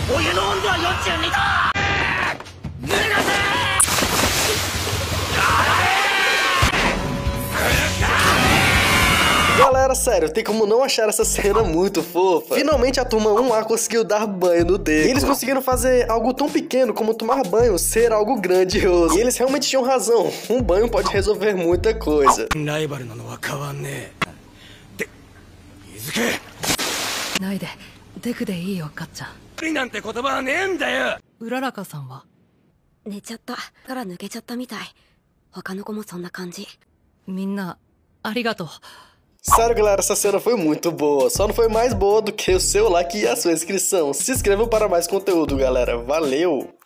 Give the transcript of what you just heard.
お湯の温度は42度。脱がせ。 Galera, sério, tem como não achar essa cena muito fofa? Finalmente a turma 1A conseguiu dar banho no Deco. E eles conseguiram fazer algo tão pequeno como tomar banho ser algo grandioso. E eles realmente tinham razão. Um banho pode resolver muita coisa. ライバルなのは変わんねえ。で、水け。 ないで、デクでいいよ、かっちゃん。 無理なんて言葉はねえんだよ。 うららかさんは寝ちゃったから抜けちゃったみたい。他の子もそんな感じ。 みんなありがとう。 Sério, galera, essa cena foi muito boa. Só não foi mais boa do que o seu like e a sua inscrição. Se inscrevam para mais conteúdo, galera. Valeu!